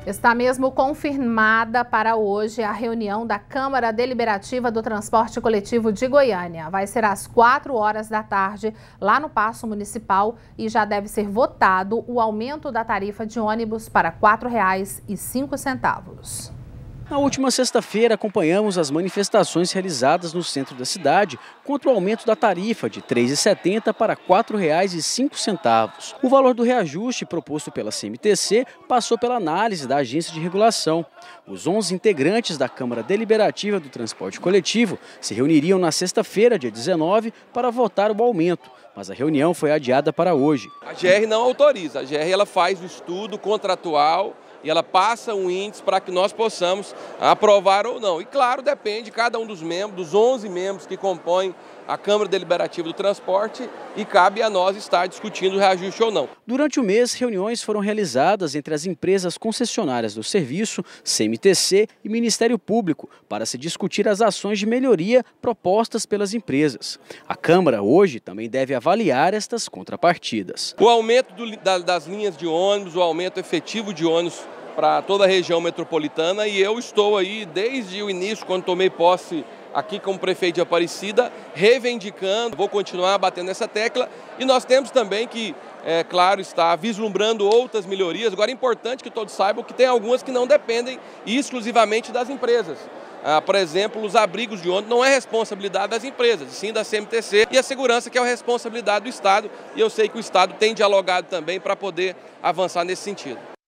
Está mesmo confirmada para hoje a reunião da Câmara Deliberativa do Transporte Coletivo de Goiânia. Vai ser às 4 horas da tarde, lá no Paço Municipal, e já deve ser votado o aumento da tarifa de ônibus para R$ 4,05. Na última sexta-feira, acompanhamos as manifestações realizadas no centro da cidade contra o aumento da tarifa de R$ 3,70 para R$ 4,05. O valor do reajuste proposto pela CMTC passou pela análise da agência de regulação. Os 11 integrantes da Câmara Deliberativa do Transporte Coletivo se reuniriam na sexta-feira, dia 19, para votar o aumento, mas a reunião foi adiada para hoje. A GR não autoriza, a GR ela faz o estudo contratual e ela passa um índice para que nós possamos aprovar ou não. E claro, depende de cada um dos membros, dos 11 membros que compõem a Câmara Deliberativa do Transporte, e cabe a nós estar discutindo o reajuste ou não. Durante o mês, reuniões foram realizadas entre as empresas concessionárias do serviço, CMTC e Ministério Público, para se discutir as ações de melhoria propostas pelas empresas. A Câmara hoje também deve avaliar estas contrapartidas. O aumento das linhas de ônibus, o aumento efetivo de ônibus para toda a região metropolitana, e eu estou aí desde o início, quando tomei posse aqui como prefeito de Aparecida, reivindicando, vou continuar batendo nessa tecla, e nós temos também que, claro, estar vislumbrando outras melhorias. Agora é importante que todos saibam que tem algumas que não dependem exclusivamente das empresas. Por exemplo, os abrigos de ônibus não é responsabilidade das empresas, sim da CMTC, e a segurança, que é a responsabilidade do Estado, e eu sei que o Estado tem dialogado também para poder avançar nesse sentido.